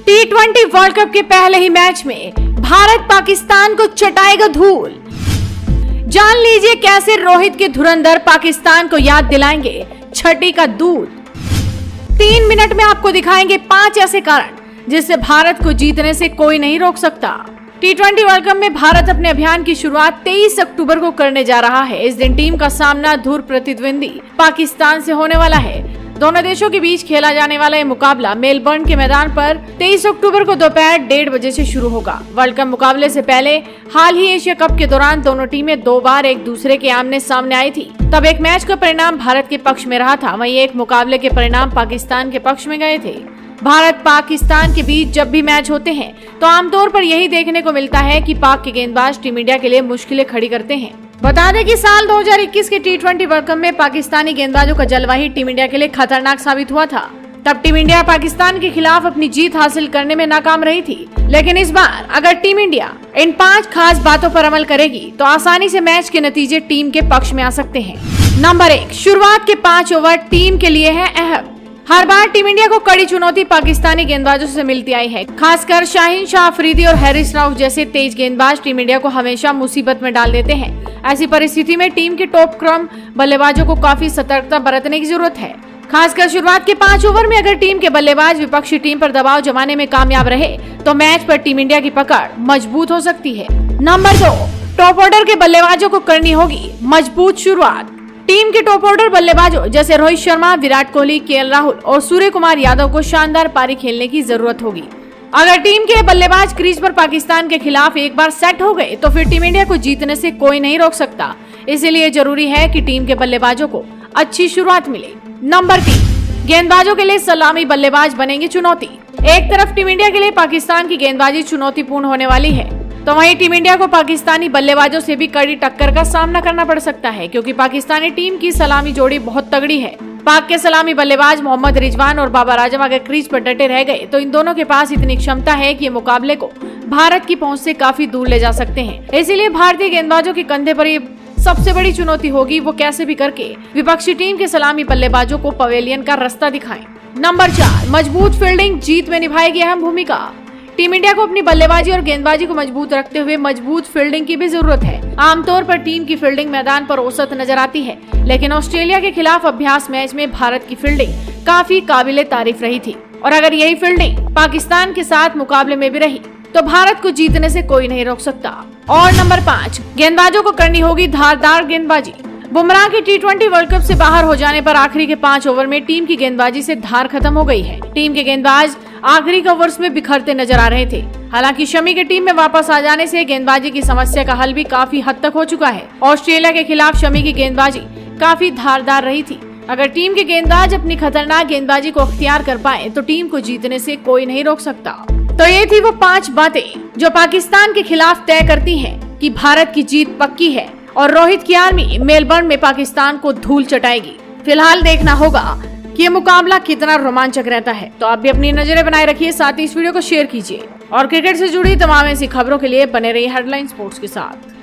T20 world cup के पहले ही match में भारत पाकिस्तान को चटाएगा धूल। जान लीजिए कैसे रोहित के धुरंधर पाकिस्तान को याद दिलाएंगे छठी का दूध। 3 मिनट में आपको दिखाएंगे 5 ऐसे कारण जिससे भारत को जीतने से कोई नहीं रोक सकता। T20 वर्ल्ड कप में भारत अपने अभियान की शुरुआत 23 अक्टूबर को करने जा रहा है। इस दिन टीम का सामना धुर प्रतिद्वंदी पाकिस्तान से होने वाला है। दोनों देशों के बीच खेला जाने वाला ये मुकाबला मेलबर्न के मैदान पर 23 अक्टूबर को दोपहर 1:30 बजे से शुरू होगा। वर्ल्ड कप मुकाबले से पहले हाल ही एशिया कप के दौरान दोनों टीमें 2 बार एक दूसरे के आमने सामने आई थी। तब एक मैच का परिणाम भारत के पक्ष में रहा था, वहीं एक मुकाबले के परिणाम पाकिस्तान के पक्ष में गए थे। भारत पाकिस्तान के बीच जब भी मैच होते हैं तो आमतौर पर यही देखने को मिलता है कि पाक के गेंदबाज टीम इंडिया के लिए मुश्किलें खड़ी करते हैं। बता दें कि साल 2021 के T20 वर्ल्ड कप में पाकिस्तानी गेंदबाजों का जलवा ही टीम इंडिया के लिए खतरनाक साबित हुआ था। तब टीम इंडिया पाकिस्तान के खिलाफ अपनी जीत हासिल करने में नाकाम रही थी, लेकिन इस बार अगर टीम इंडिया इन 5 खास बातों पर अमल करेगी तो आसानी से मैच के नतीजे टीम के पक्ष में आ सकते हैं। नंबर 1, शुरुआत के 5 ओवर टीम के लिए है अहम। हर बार टीम इंडिया को कड़ी चुनौती पाकिस्तानी गेंदबाजों से मिलती आई है। खासकर शाहीन शाह अफरीदी और हैरिस राउफ जैसे तेज गेंदबाज टीम इंडिया को हमेशा मुसीबत में डाल देते हैं। ऐसी परिस्थिति में टीम के टॉप क्रम बल्लेबाजों को काफी सतर्कता बरतने की जरूरत है। खासकर शुरुआत के 5 ओवर में अगर टीम के बल्लेबाज विपक्षी टीम पर दबाव जमाने में कामयाब रहे तो मैच पर टीम इंडिया की पकड़ मजबूत हो सकती है। नंबर 2, टॉप ऑर्डर के बल्लेबाजों को करनी होगी मजबूत शुरुआत। टीम के टॉप ऑर्डर बल्लेबाजों जैसे रोहित शर्मा, विराट कोहली, KL राहुल और सूर्य कुमार यादव को शानदार पारी खेलने की जरूरत होगी। अगर टीम के बल्लेबाज क्रीज पर पाकिस्तान के खिलाफ एक बार सेट हो गए तो फिर टीम इंडिया को जीतने से कोई नहीं रोक सकता। इसीलिए जरूरी है कि टीम के बल्लेबाजों को अच्छी शुरुआत मिले। नंबर 3, गेंदबाजों के लिए सलामी बल्लेबाज बनेंगे चुनौती। एक तरफ टीम इंडिया के लिए पाकिस्तान की गेंदबाजी चुनौतीपूर्ण होने वाली है, तो वहीं टीम इंडिया को पाकिस्तानी बल्लेबाजों से भी कड़ी टक्कर का सामना करना पड़ सकता है, क्योंकि पाकिस्तानी टीम की सलामी जोड़ी बहुत तगड़ी है। पाक के सलामी बल्लेबाज मोहम्मद रिजवान और बाबर आजम अगर क्रीज पर डटे रह गए तो इन दोनों के पास इतनी क्षमता है कि ये मुकाबले को भारत की पहुंच से काफी दूर ले जा सकते हैं। इसीलिए भारतीय गेंदबाजों के कंधे पर ये सबसे बड़ी चुनौती होगी, वो कैसे भी करके विपक्षी टीम के सलामी बल्लेबाजों को पवेलियन का रास्ता दिखाएं। नंबर 4, मजबूत फील्डिंग जीत में निभाएगी अहम भूमिका। टीम इंडिया को अपनी बल्लेबाजी और गेंदबाजी को मजबूत रखते हुए मजबूत फील्डिंग की भी जरूरत है। आमतौर पर टीम की फील्डिंग मैदान पर औसत नजर आती है, लेकिन ऑस्ट्रेलिया के खिलाफ अभ्यास मैच में भारत की फील्डिंग काफी काबिले तारीफ रही थी, और अगर यही फील्डिंग पाकिस्तान के साथ मुकाबले में भी रही तो भारत को जीतने से कोई नहीं रोक सकता। और नंबर 5, गेंदबाजों को करनी होगी धारदार गेंदबाजी। बुमराह के T20 वर्ल्ड कप से बाहर हो जाने पर आखिरी के 5 ओवर में टीम की गेंदबाजी से धार खत्म हो गई है। टीम के गेंदबाज आखिरी ओवर्स में बिखरते नजर आ रहे थे। हालांकि शमी के टीम में वापस आ जाने से गेंदबाजी की समस्या का हल भी काफी हद तक हो चुका है। ऑस्ट्रेलिया के खिलाफ शमी की गेंदबाजी काफी धारदार रही थी। अगर टीम के गेंदबाज अपनी खतरनाक गेंदबाजी को अख्तियार कर पाए तो टीम को जीतने से कोई नहीं रोक सकता। तो ये थी वो 5 बातें जो पाकिस्तान के खिलाफ तय करती हैं कि भारत की जीत पक्की है और रोहित की आर्मी मेलबर्न में पाकिस्तान को धूल चटाएगी। फिलहाल देखना होगा कि ये मुकाबला कितना रोमांचक रहता है। तो आप भी अपनी नजरें बनाए रखिए, साथ ही इस वीडियो को शेयर कीजिए और क्रिकेट से जुड़ी तमाम ऐसी खबरों के लिए बने रहिए हेडलाइन स्पोर्ट्स के साथ।